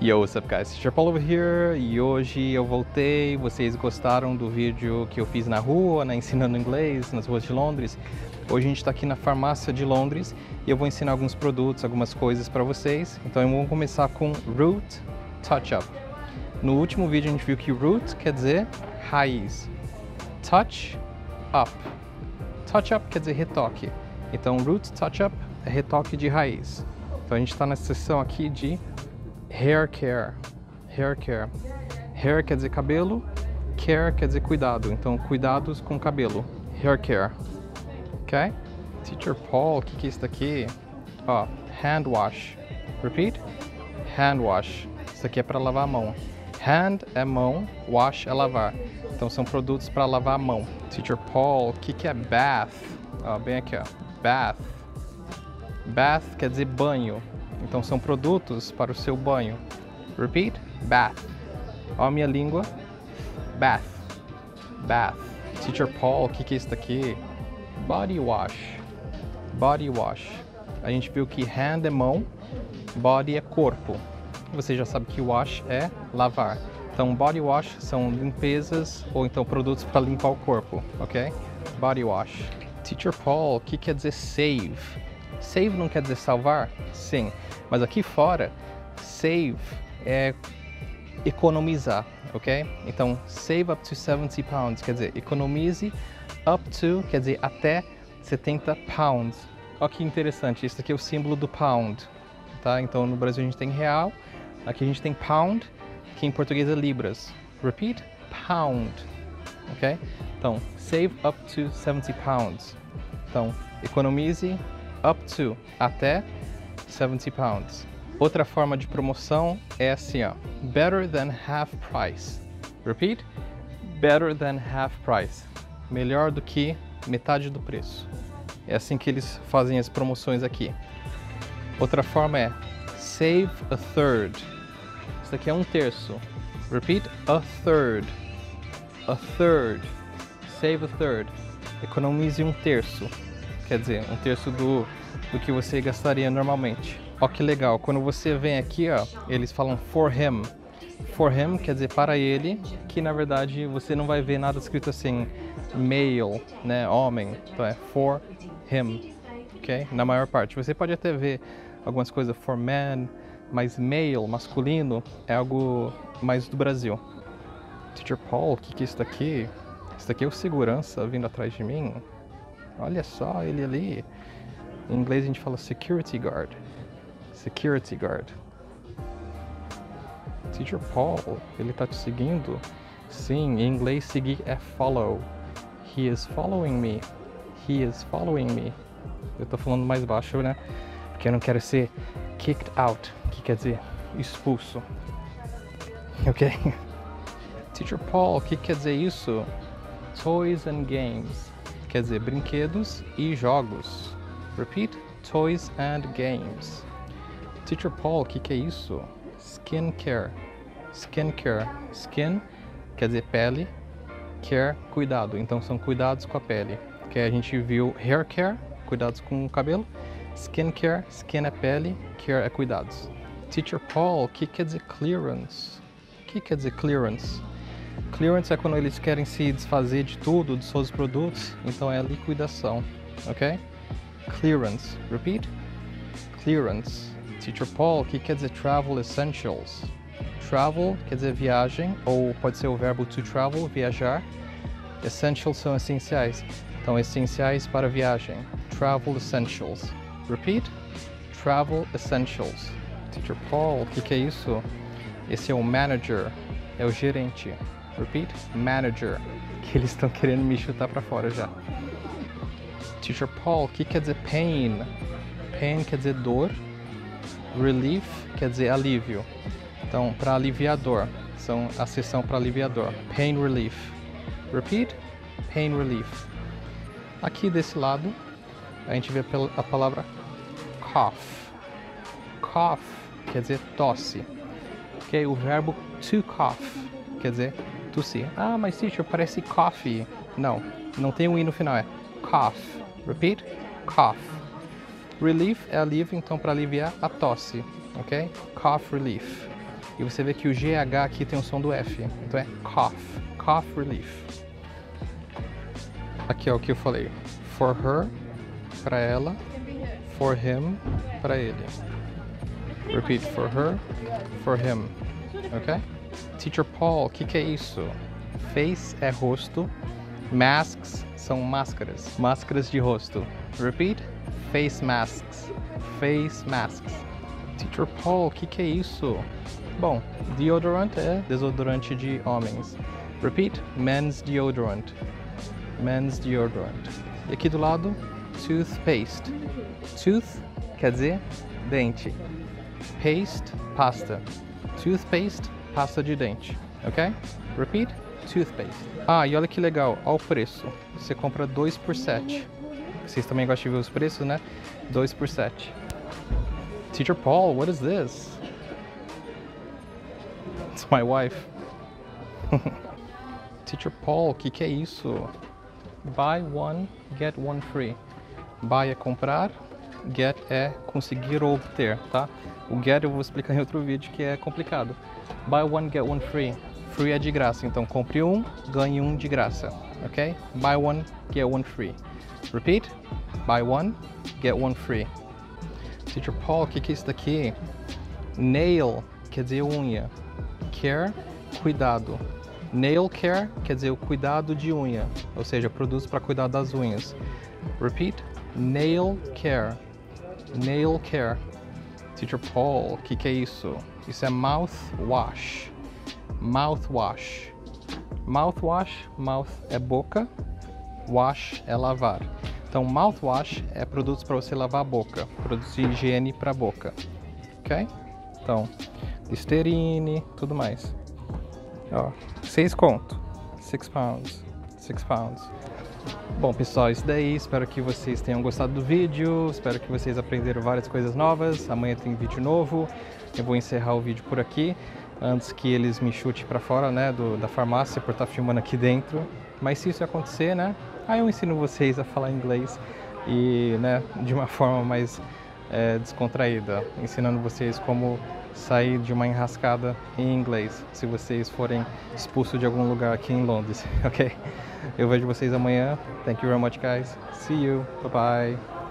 Yo, what's up guys? Teacher Paul over here e hoje eu voltei. Vocês gostaram do vídeo que eu fiz na rua, né, ensinando inglês nas ruas de Londres? Hoje a gente está aqui na farmácia de Londres e eu vou ensinar alguns produtos, algumas coisas para vocês. Então vamos começar com Root Touch Up. No último vídeo a gente viu que Root quer dizer raiz, Touch Up. Touch Up quer dizer retoque. Então Root Touch Up é retoque de raiz. Então a gente está na seção aqui de Hair Care. Hair Care. Hair quer dizer cabelo, care quer dizer cuidado. Então, cuidados com cabelo. Hair Care. Ok? Teacher Paul, o que é isso daqui? Ó, hand wash. Repeat. Hand wash. Isso aqui é para lavar a mão. Hand é mão, wash é lavar. Então, são produtos para lavar a mão. Teacher Paul, o que é bath? Ó, bem aqui, ó. Bath. Bath quer dizer banho. Então são produtos para o seu banho. Repeat, bath. Ó a minha língua. Bath. Bath. Teacher Paul, o que é isso daqui? Body wash. Body wash. A gente viu que hand é mão, body é corpo. Você já sabe que wash é lavar. Então body wash são limpezas ou então produtos para limpar o corpo, ok? Body wash. Teacher Paul, o que quer dizer save? Save não quer dizer salvar? Sim. Mas aqui fora, save é economizar, ok? Então, save up to 70 pounds, quer dizer, economize. Up to quer dizer até 70 pounds. Olha que interessante, esse aqui é o símbolo do pound, tá? Então, no Brasil a gente tem real, aqui a gente tem pound, que em português é libras. Repeat, pound, ok? Então, save up to 70 pounds. Então, economize up to, até 70 pounds. Outra forma de promoção é assim, ó. Better than half price. Repeat. Better than half price. Melhor do que metade do preço. É assim que eles fazem as promoções aqui. Outra forma é save a third. Isso aqui é um terço. Repeat. A third. A third. Save a third. Economize um terço. Quer dizer, um terço do que você gastaria normalmente. Ó que legal, quando você vem aqui, ó, eles falam for him. For him quer dizer para ele, que na verdade você não vai ver nada escrito assim, male, né, homem. Então é for him, ok? Na maior parte. Você pode até ver algumas coisas for man, mas male, masculino, é algo mais do Brasil. Teacher Paul, o que é isso daqui? Isso daqui é o segurança vindo atrás de mim. Olha só ele ali. Em inglês a gente fala security guard. Security guard. Teacher Paul, ele tá te seguindo? Sim, em inglês seguir é follow. He is following me. He is following me. Eu tô falando mais baixo, né? Porque eu não quero ser kicked out, que quer dizer expulso. Ok? Teacher Paul, o que quer dizer isso? Toys and games. Quer dizer brinquedos e jogos. Repeat, toys and games. Teacher Paul, o que é isso? Skincare. Skincare. Skin quer dizer pele, care, cuidado. Então são cuidados com a pele. Que a gente viu hair care, cuidados com o cabelo. Skincare, skin é pele, care é cuidados. Teacher Paul, o que quer dizer clearance? O que quer dizer clearance? Clearance é quando eles querem se desfazer de tudo, dos seus produtos, então é liquidação, ok? Clearance, repeat. Clearance. Teacher Paul, o que quer dizer travel essentials? Travel quer dizer viagem, ou pode ser o verbo to travel, viajar. Essentials são essenciais, então essenciais para viagem. Travel essentials. Repeat. Travel essentials. Teacher Paul, o que é isso? Esse é o manager, é o gerente. Repeat, manager, que eles estão querendo me chutar para fora já. Teacher Paul, o que quer dizer pain? Pain quer dizer dor. Relief quer dizer alívio. Então, para aliviar dor, são a seção para aliviar dor. Pain relief. Repeat, pain relief. Aqui desse lado, a gente vê a palavra cough. Cough quer dizer tosse. Ok, o verbo to cough quer dizer tossir. Ah, mas teacher, parece coffee. Não, não tem um i no final, é cough. Repeat, cough. Relief é alívio, então para aliviar a tosse, ok? Cough relief. E você vê que o GH aqui tem o som do F. Então é cough. Cough relief. Aqui é o que eu falei. For her, para ela. For him, para ele. Repeat. For her, for him. Ok? Teacher Paul, o que é isso? Face é rosto. Masks são máscaras. Máscaras de rosto. Repeat. Face masks. Face masks. Teacher Paul, o que é isso? Bom, deodorant é desodorante de homens. Repeat. Men's deodorant. Men's deodorant. E aqui do lado, toothpaste. Tooth quer dizer dente. Paste, pasta. Toothpaste, pasta de dente. Ok? Repeat. Toothpaste. Ah, e olha que legal. Olha o preço. Você compra 2 por 7. Vocês também gostam de ver os preços, né? 2 por 7. Teacher Paul, what is this? It's my wife. Teacher Paul, o que é isso? Buy one, get one free. Buy é comprar, get é conseguir ou obter, tá? O get eu vou explicar em outro vídeo que é complicado. Buy one, get one free. Free é de graça, então compre um, ganhe um de graça, ok? Buy one, get one free. Repeat. Buy one, get one free. Teacher Paul, o que é isso daqui? Nail quer dizer unha. Care, cuidado. Nail care quer dizer o cuidado de unha, ou seja, produtos para cuidar das unhas. Repeat. Nail care. Nail care. Teacher Paul, o que é isso? Isso é mouthwash. Mouthwash. Mouthwash, mouth é boca, wash é lavar. Então, mouthwash é produtos para você lavar a boca, produtos de higiene para a boca, ok? Então, Listerine, tudo mais. Ó, 6 conto, 6 pounds, 6 pounds. Bom, pessoal, isso daí. Espero que vocês tenham gostado do vídeo. Espero que vocês aprenderam várias coisas novas. Amanhã tem vídeo novo. Eu vou encerrar o vídeo por aqui, antes que eles me chutem para fora, né, da farmácia por estar filmando aqui dentro. Mas se isso acontecer, né, aí eu ensino vocês a falar inglês e, né, de uma forma mais descontraída, ensinando vocês como sair de uma enrascada em inglês, se vocês forem expulsos de algum lugar aqui em Londres, ok? Eu vejo vocês amanhã. Thank you very much, guys. See you. Bye bye.